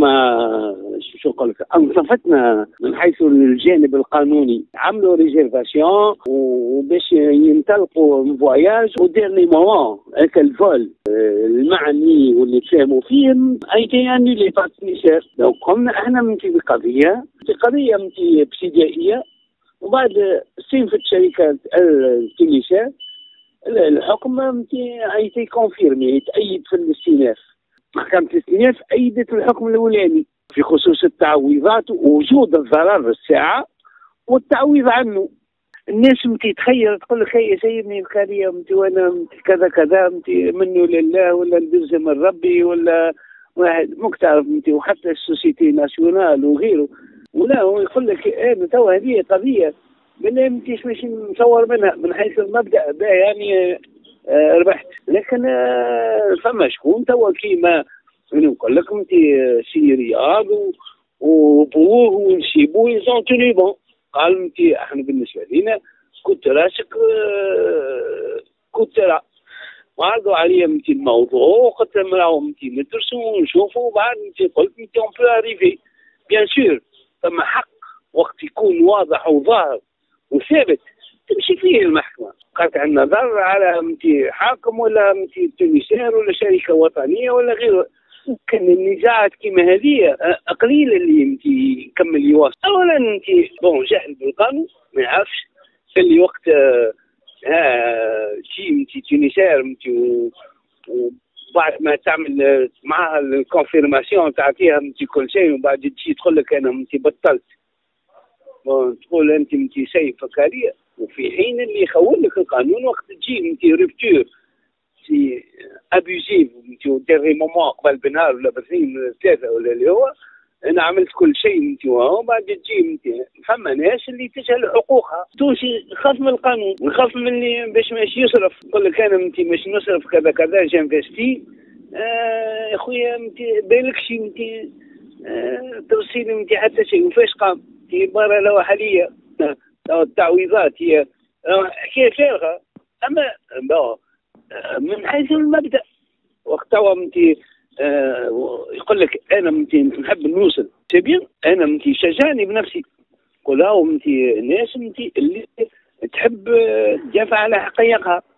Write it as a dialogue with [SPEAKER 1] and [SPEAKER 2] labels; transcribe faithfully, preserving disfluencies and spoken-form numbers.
[SPEAKER 1] شو نقول لك، انصفتنا من حيث الجانب القانوني، عملوا ريزيرفاسيون وباش ينطلقوا فواياج وديرني مومون هكا الفول المعني واللي تفاهموا فيهم ايتي انولي بار التونسيير. دونك قمنا احنا ممكن بقضيه قضيه ممكن ابتدائيه، وبعد استلفت شركه التونسيير الحكم ايتي كونفيرمي، تأيد في الاستئناف. محكمة الاستئناف أيدت الحكم الأولاني في خصوص التعويضات ووجود الضرر الساعة والتعويض عنه. الناس متي تخيل تقول لك هي سيدني القضية متي وانا كذا كذا متي منه لله ولا ندز من ربي ولا واحد موك تعرف متي، وحتى السوسيتي ناسيونال وغيره، ولا هو يقول لك ايه تو هذه قضية بالله متيش مش نصور منها من حيث المبدأ ده يعني آه ربحت. لكن آه فما شكون توا كيما نقول لك انتي سي رياض وبوه ونسيبوه يزون توني بون، قال انتي احنا بالنسبه لينا كنت راسك آه كنت راه وعرضوا عليا انتي الموضوع وقلت لهم راهو انتي ندرسوا ونشوفوا، وبعد انتي قلت انتي اون بو اريفي بيان سور. ثم حق وقت يكون واضح وظاهر وثابت تمشي فيه المحكمة قطع النظر على متي حاكم ولا متي تونسير ولا شركة وطنية ولا غيره. كان النزاعات كيما هذه قليل اللي متي يكمل يواصل. أولا متي بون جهل بالقانون ما يعرفش اللي وقت ها شي متي تونسير متي وبعد ما تعمل معها الكونفيرماسيون تعطيها متي كل شيء، وبعد تجي تقول لك أنا متي بطلت، تقول انت متي سيفك عليا، وفي حين اللي يخول لك القانون وقت تجي متي ريبتور سي ابيوزيف متي ديري مومون قبل بنهار ولا باثنين ولا ثلاثه ولا اللي هو انا عملت كل شيء متي، وهو بعد تجي متي فما ناس اللي تسال حقوقها توشي نخاف من القانون ونخاف من اللي باش ماشي يصرف، يقول لك انا متي باش نصرف كذا كذا جانفيستي آه يا خويا متي بالك شي متي آه توصيلي متي حتى شيء وفاش قام هي عبارة لو حالية التعويضات هي حكاية فارغة. أما من حيث المبدأ وقت توا متي آه يقول لك أنا متي نحب نوصل تبين أنا متي شجعني بنفسي، قول هاو متي ناس متي اللي تحب تدافع على حقائقها.